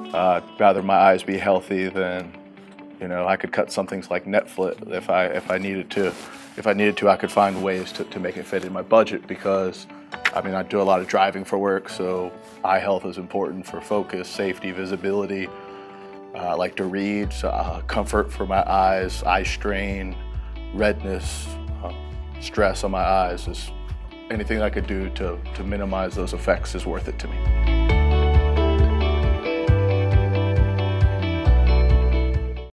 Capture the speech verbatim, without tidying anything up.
Uh, I'd rather my eyes be healthy than, you know, I could cut some things like Netflix if I if I needed to. If I needed to, I could find ways to, to make it fit in my budget because, I mean, I do a lot of driving for work, so eye health is important for focus, safety, visibility. Uh, I like to read, so uh, comfort for my eyes, eye strain, redness, uh, stress on my eyes. Is anything I could do to, to minimize those effects is worth it to me.